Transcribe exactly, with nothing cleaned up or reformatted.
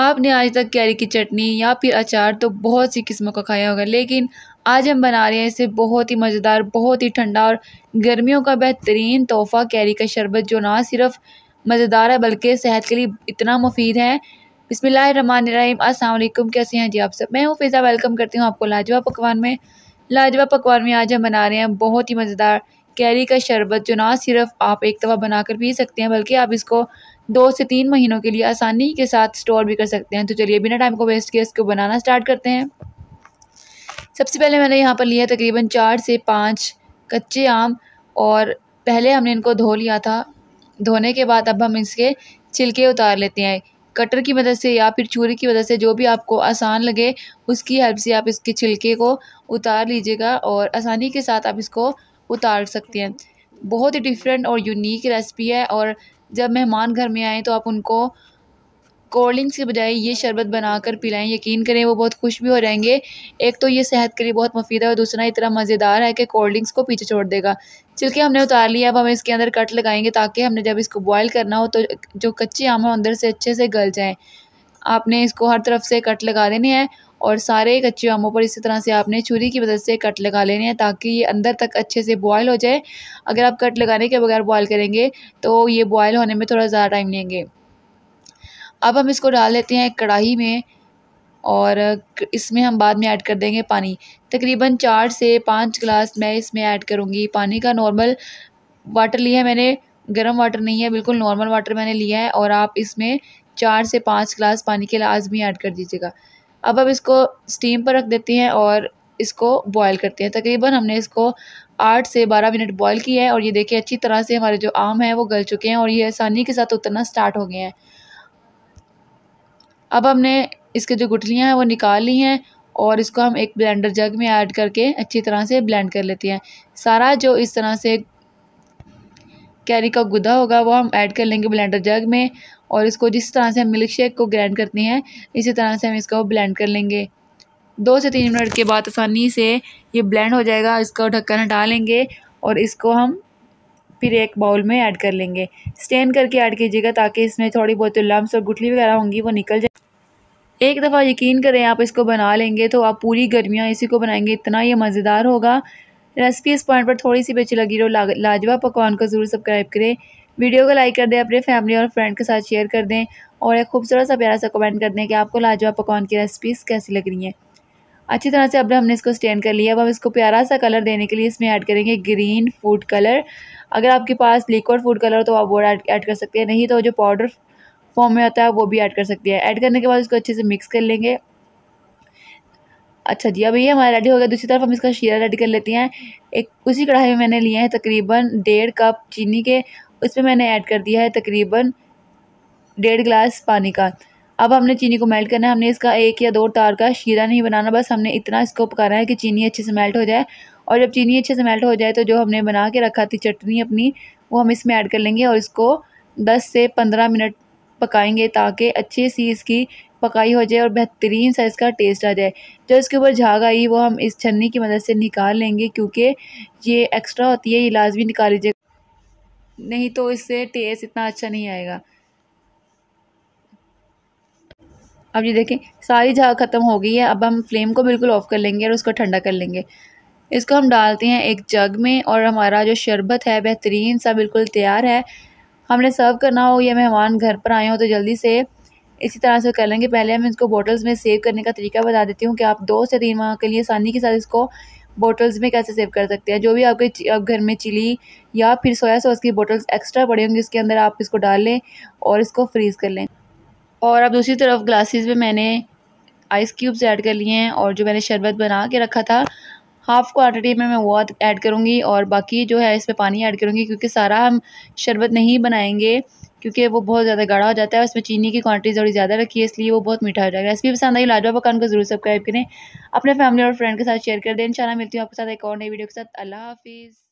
आपने आज तक कैरी की चटनी या फिर अचार तो बहुत सी किस्मों का खाया होगा, लेकिन आज हम बना रहे हैं इसे बहुत ही मज़ेदार, बहुत ही ठंडा और गर्मियों का बेहतरीन तोहफ़ा कैरी का शरबत, जो ना सिर्फ मज़ेदार है बल्कि सेहत के लिए इतना मुफीद है। बिस्मिल्लाहिर्रहमानिर्रहीम, अस्सलाम वालेकुम। कैसे हैं जी आप सब? मैं हूँ फ़िज़ा, वेलकम करती हूँ आपको लाजवाब पकवान में। लाजवाब पकवान में आज हम बना रहे हैं बहुत ही मज़ेदार कैरी का शरबत, जो ना सिर्फ आप एक दफ़ा बनाकर पी सकते हैं बल्कि आप इसको दो से तीन महीनों के लिए आसानी के साथ स्टोर भी कर सकते हैं। तो चलिए बिना टाइम को वेस्ट किए इसको बनाना स्टार्ट करते हैं। सबसे पहले मैंने यहाँ पर लिया तकरीबन चार से पाँच कच्चे आम, और पहले हमने इनको धो लिया था। धोने के बाद अब हम इसके छिलके उतार लेते हैं। कटर की मदद से या फिर छुरी की मदद से, जो भी आपको आसान लगे उसकी हेल्प से आप इसके छिलके को उतार लीजिएगा और आसानी के साथ आप इसको उतार सकते हैं। बहुत ही डिफरेंट और यूनिक रेसिपी है, और जब मेहमान घर में आएँ तो आप उनको कोल्ड ड्रिंक्स के बजाय ये शरबत बनाकर पिलाएं। यकीन करें वो बहुत खुश भी हो जाएंगे। एक तो ये सेहत के लिए बहुत मुफीद है और दूसरा इतना मज़ेदार है कि कोल्ड ड्रिंक्स को पीछे छोड़ देगा। छिलके हमने उतार लिया, अब हम इसके अंदर कट लगाएंगे ताकि हमने जब इसको बॉयल करना हो तो जो कच्चे आम है अंदर से अच्छे से गल जाएँ। आपने इसको हर तरफ से कट लगा देने हैं और सारे कच्चे आमों पर इसी तरह से आपने छुरी की मदद से कट लगा लेने हैं ताकि ये अंदर तक अच्छे से बॉयल हो जाए। अगर आप कट लगाने के बगैर बॉयल करेंगे तो ये बॉयल होने में थोड़ा ज़्यादा टाइम लेंगे। अब हम इसको डाल देते हैं कढ़ाई में, और इसमें हम बाद में ऐड कर देंगे पानी। तकरीबन चार से पाँच गिलास मैं इसमें ऐड करूँगी पानी का। नॉर्मल वाटर लिया है मैंने, गर्म वाटर नहीं है, बिल्कुल नॉर्मल वाटर मैंने लिया है, और आप इसमें चार से पाँच गिलास पानी के लाजमी ऐड कर दीजिएगा। अब अब इसको स्टीम पर रख देते हैं और इसको बॉयल करते हैं। तकरीबन हमने इसको आठ से बारह मिनट बॉयल किया है, और ये देखिए अच्छी तरह से हमारे जो आम हैं वो गल चुके हैं और ये आसानी के साथ उतरना स्टार्ट हो गए हैं। अब हमने इसके जो गुठलियाँ हैं वो निकाल ली हैं और इसको हम एक ब्लेंडर जग में ऐड करके अच्छी तरह से ब्लेंड कर लेते हैं। सारा जो इस तरह से कैरी का गुदा होगा वो हम ऐड कर लेंगे ब्लेंडर जग में, और इसको जिस तरह से हम मिल्क शेक को ग्राइंड करते हैं इसी तरह से हम इसको ब्लेंड कर लेंगे। दो से तीन मिनट के बाद आसानी से ये ब्लेंड हो जाएगा। इसका ढक्कन हटा लेंगे और इसको हम फिर एक बाउल में ऐड कर लेंगे। स्टेन करके ऐड कीजिएगा ताकि इसमें थोड़ी बहुत लम्स और गुठली वगैरह होंगी वो निकल जाए। एक दफ़ा यकीन करें आप इसको बना लेंगे तो आप पूरी गर्मियाँ इसी को बनाएंगे, इतना ये मज़ेदार होगा। रेसिपी इस पॉइंट पर थोड़ी सी भी अच्छी लगी तो लाजवाब पकवान को ज़रूर सब्सक्राइब करें, वीडियो को लाइक कर दें, अपने फैमिली और फ्रेंड के साथ शेयर कर दें, और एक खूबसूरत सा प्यारा सा कमेंट कर दें कि आपको लाजवाब पकवान की रेसिपीज़ कैसी लग रही हैं। अच्छी तरह से अब हमने इसको स्टेन कर लिया। अब हम इसको प्यारा सा कलर देने के लिए इसमें ऐड करेंगे ग्रीन फूड कलर। अगर आपके पास लिक्विड फूड कलर हो तो आप वो ऐड कर सकते हैं, नहीं तो जो पाउडर फॉर्म में होता है वो भी ऐड कर सकते हैं। ऐड करने के बाद इसको अच्छे से मिक्स कर लेंगे। अच्छा जी, अब ये हमारा रेडी हो गया। दूसरी तरफ हम इसका शीरा रेडी कर लेते हैं। एक उसी कढ़ाई में मैंने लिए हैं तकरीबन डेढ़ कप चीनी के, उसमें मैंने ऐड कर दिया है तकरीबन डेढ़ गिलास पानी का। अब हमने चीनी को मेल्ट करना है। हमने इसका एक या दो तार का शीरा नहीं बनाना, बस हमने इतना इसको पकाना है कि चीनी अच्छे से मेल्ट हो जाए। और जब चीनी अच्छे से मेल्ट हो जाए तो जो हमने बना के रखा थी चटनी अपनी, वो हम इसमें ऐड कर लेंगे और इसको दस से पंद्रह मिनट पकाएंगे ताकि अच्छी सी इसकी पकाई हो जाए और बेहतरीन सा इसका टेस्ट आ जाए। जो इसके ऊपर झाग आई वो हम इस छन्नी की मदद से निकाल लेंगे, क्योंकि ये एक्स्ट्रा होती है, ये लाजमी निकाल लीजिए, नहीं तो इससे टेस्ट इतना अच्छा नहीं आएगा। अब ये देखें सारी झाग ख़त्म हो गई है। अब हम फ्लेम को बिल्कुल ऑफ़ कर लेंगे और उसको ठंडा कर लेंगे। इसको हम डालते हैं एक जग में, और हमारा जो शरबत है बेहतरीन सा बिल्कुल तैयार है। हमने सर्व करना हो या मेहमान घर पर आए हो तो जल्दी से इसी तरह से कर लेंगे। पहले हम इसको बोटल्स में सेव करने का तरीका बता देती हूँ कि आप दो से तीन माह के लिए आसानी के साथ इसको बोटल्स में कैसे सेव कर सकते हैं। जो भी आपके आप घर में चिली या फिर सोया सॉस की बोटल्स एक्स्ट्रा पड़ी होंगी उसके अंदर आप इसको डाल लें और इसको फ्रीज़ कर लें। और अब दूसरी तरफ ग्लासेस में मैंने आइस क्यूब्स ऐड कर लिए हैं, और जो मैंने शरबत बना के रखा था हाफ़ क्वांटिटी में मैं वो ऐड करूँगी, और बाकी जो है इसमें पानी ऐड करूँगी, क्योंकि सारा हम शरबत नहीं बनाएंगे क्योंकि वो बहुत ज़्यादा गाढ़ा हो जाता है। उसमें चीनी की क्वांटिटी थोड़ी ज़्यादा रखी है, इसलिए वो बहुत मीठा हो जाएगा। रेसिपी पसंद आई लाजवाब पकवान को ज़रूर सब्सक्राइब करें, अपने फैमिली और फ्रेंड के साथ शेयर कर दें। इंशाल्लाह मिलती हूँ आपके साथ एक और नई वीडियो के साथ। अल्लाह हाफिज़।